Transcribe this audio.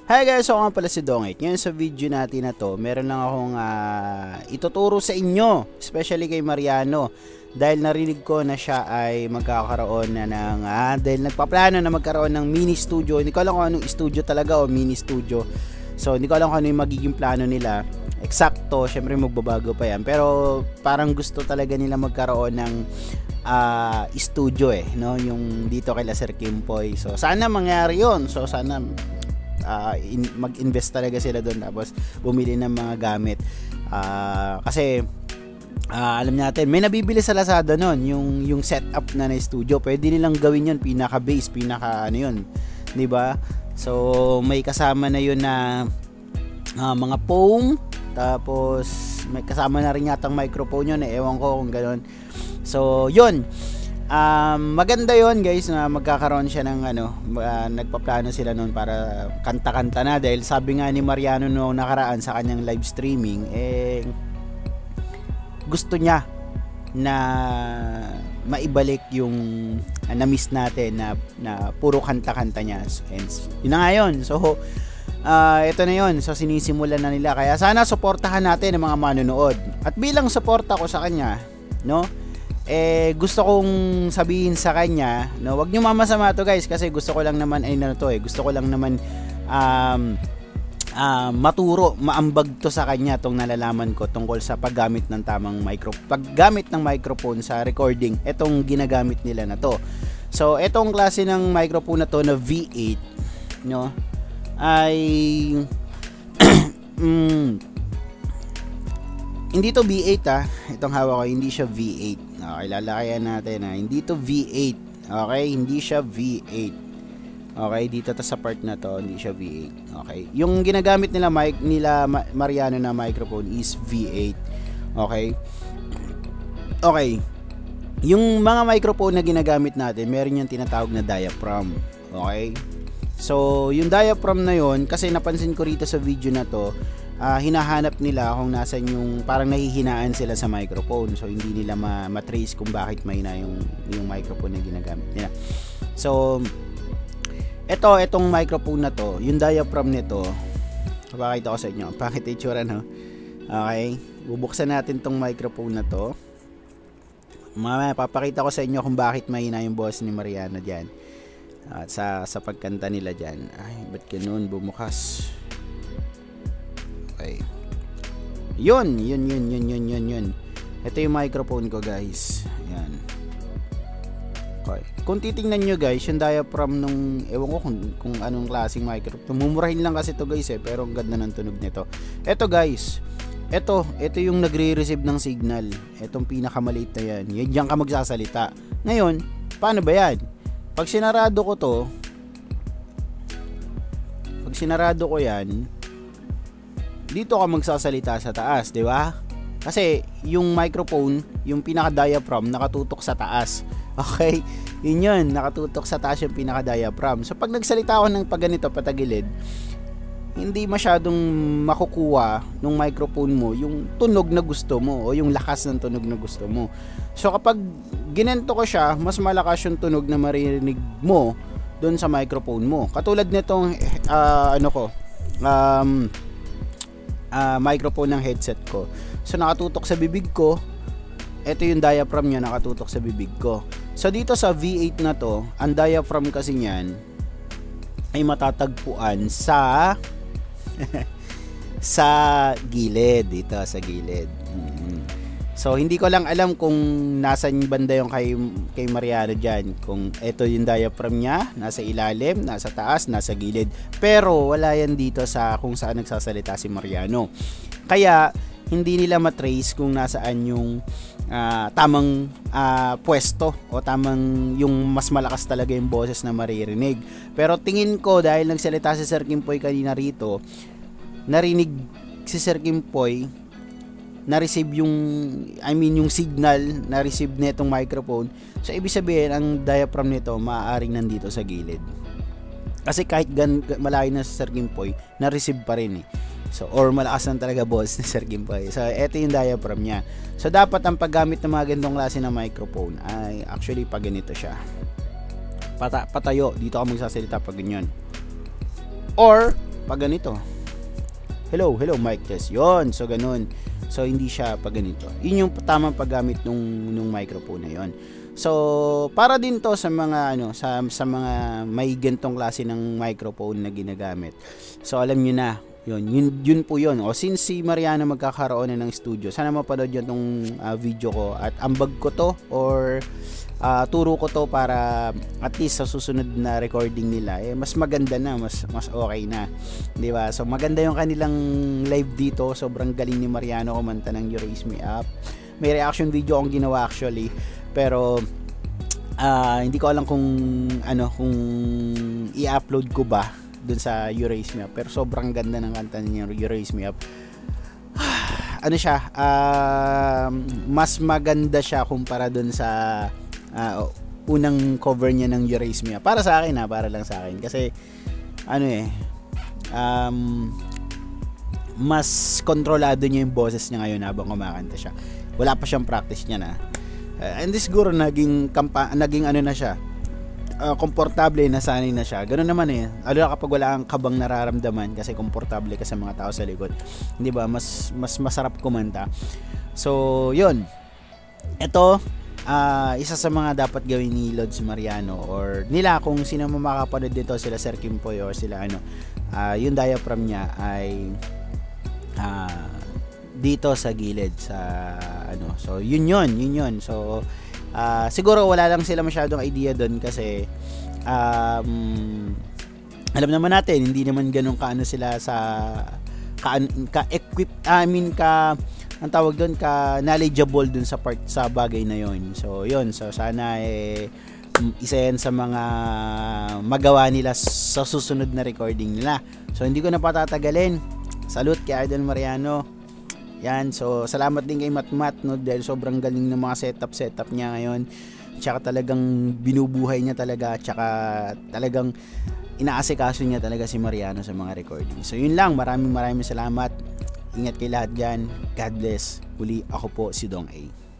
Hi guys, ako nga pala si Dongit. Ngayon sa video natin na to, meron lang akong ituturo sa inyo, especially kay Mariano. Dahil narinig ko na siya ay magkakaroon na ng, dahil nagpaplano na magkaroon ng mini studio. Hindi ko alam kung anong studio talaga o mini studio. So hindi ko alam kung ano yung magiging plano nila. Eksakto, syempre magbabago pa yan. Pero parang gusto talaga nila magkaroon ng studio no? Yung dito kay Sir Kimpoy. So sana mangyari yun. So sana mag-invest talaga sila doon tapos bumili ng mga gamit kasi alam natin may nabibili sa Lazada noon yung setup na studio, pwede nilang gawin yun pinaka base, pinaka ano yun, di ba? So may kasama na yun na mga foam, tapos may kasama na rin yatang microphone yun, ewan ko kung gano'n. So yun, maganda yon guys na magkakaroon siya ng nagpaplano sila noon para kanta-kanta na, dahil sabi nga ni Mariano noong nakaraan sa kanyang live streaming gusto niya na maibalik yung na-miss natin na puro kanta-kanta niya, and yun na nga yun. So ito na yun, so sinisimulan na nila, kaya sana suportahan natin ang mga manonood, at bilang suporta ko sa kanya, no, gusto kong sabihin sa kanya, no, wag niyo mamasama to guys, kasi gusto ko lang naman gusto ko lang naman maturo, maambag to sa kanya tong nalalaman ko tungkol sa paggamit ng tamang paggamit ng microphone sa recording, etong ginagamit nila na to. So etong klase ng microphone na to na V8, no, ay hindi to V8 itong hawak ko, hindi siya V8. Okay, lalakayan natin hindi to V8. Okay, hindi siya V8. Okay, dito sa part na to, hindi siya V8. Okay, yung ginagamit nila Mariano na microphone is V8. Okay. Okay. Yung mga microphone na ginagamit natin, meron yung tinatawag na diaphragm. Okay? So, yung diaphragm na yon, kasi napansin ko rito sa video na to, hinahanap nila kung nasan yung parang nahihinaan sila sa microphone. So hindi nila matrace kung bakit mahina yung microphone na ginagamit nila. So etong microphone na to, yung diaphragm nito, papakita ko sa inyo. Bakit itsura, no? Okay, bubuksan natin tong microphone na to. Mamaya papakita ko sa inyo kung bakit mahina yung boses ni Mariano diyan. At sa pagkanta nila diyan. Ay, ba't ganoon bumukas? Okay. Yun. Ito yung microphone ko guys. Ayan. Okay. Kung titingnan nyo guys, yung diaphragm nung, ewan ko kung anong klaseng microphone. Mumurahin lang kasi to guys pero ang ganda ng tunog nito. Ito guys. Ito yung nagre-receive ng signal. Itong pinakamaliit na yan. Yan ka magsasalita. Ngayon, paano ba yan? Pag sinarado ko yan, dito ka magsasalita sa taas, di ba? Kasi yung microphone, yung pinaka-diaphragm nakatutok sa taas. Okay? Yun, nakatutok sa taas yung pinaka-diaphragm. So pag nagsalita ako ng pagganito patagilid, hindi masyadong makukuha ng microphone mo yung tunog na gusto mo o yung lakas ng tunog na gusto mo. So kapag ginento ko siya, mas malakas yung tunog na maririnig mo doon sa microphone mo. Katulad nitong microphone ng headset ko. So nakatutok sa bibig ko. Ito yung diaphragm niya, nakatutok sa bibig ko. So dito sa V8 na to, ang diaphragm kasi niyan ay matatagpuan sa sa gilid, dito sa gilid. So hindi ko lang alam kung nasan banda yung kay Mariano diyan, kung ito yung diaphragm niya, nasa ilalim, nasa taas, nasa gilid. Pero wala yan dito sa kung saan nagsasalita si Mariano. Kaya hindi nila matrace kung nasaan yung tamang pwesto o tamang yung mas malakas talaga yung boses na maririnig. Pero tingin ko, dahil nagsalita si Sir Kimpoy kanina rito, narinig si Sir Kimpoy, na-receive yung signal na-receive nitong microphone. So ibig sabihin, ang diaphragm nito maaaring nandito sa gilid. Kasi kahit malayo na si Sir Kimpoy, na-receive pa rin So, or malakas lang talaga boss ni Sir Kimpoy. So, ito yung diaphragm niya. So, dapat ang paggamit ng mga ganitong klase ng microphone ay actually pag ganito siya. Patayo. Dito ka magsasalita pag ganyan. Or, pag ganito. Hello, mic test. Yon, so ganun. So hindi siya pag ganito. Yun yung tamang paggamit nung microphone na yon. So para din to sa mga sa mga may gantong klase ng microphone na ginagamit. So alam niyo na, yun po yun. O since si Mariano magkakaroon na ng studio, sana mapanood yun tong video ko at ambag ko to or turo ko to para at least sa susunod na recording nila mas maganda na, mas okay na, di ba? So maganda yung kanilang live dito, sobrang galing ni Mariano kumanta ng You Raise Me Up. May reaction video akong ginawa actually, pero hindi ko alam kung i-upload ko ba dun sa You Raise Me Up, pero sobrang ganda ng kanta niya You Raise Me Up. Ano siya, mas maganda siya kumpara dun sa unang cover niya ng You Raise Me Up. Para sa akin para lang sa akin. Kasi mas kontrolado niya yung boses niya ngayon habang kumakanta siya. Wala pa siyang practice niya na. And this siguro naging na siya. Komportable, nasanay na siya. Ganun naman lalo kapag wala kang kabang nararamdaman kasi komportable ka sa mga tao sa likod. Hindi ba? Mas masarap kumanta. So, yun. Ito, isa sa mga dapat gawin ni Lods Mariano or nila kung sino makakapanood dito, sila Sir Kimpoy or sila yung diaphragm niya ay dito sa gilid sa so yun. So siguro wala lang sila masyadong idea doon kasi alam naman natin hindi naman ganun sila sa ka-equip, ang tawag doon, ka knowledgeable dun sa bagay na yon. So yun, so sana isa yan sa mga magawa nila sa susunod na recording nila. So hindi ko na patatagalin. Salute kay Idol Mariano. Yan, so salamat din kay Matmat dahil sobrang galing ng mga setup niya ngayon. Tsaka talagang binubuhay niya talaga, tsaka talagang inaasikaso niya talaga si Mariano sa mga recording. So yun lang, maraming salamat. Ingat kay lahat dyan. God bless. Uli, ako po si Dong A.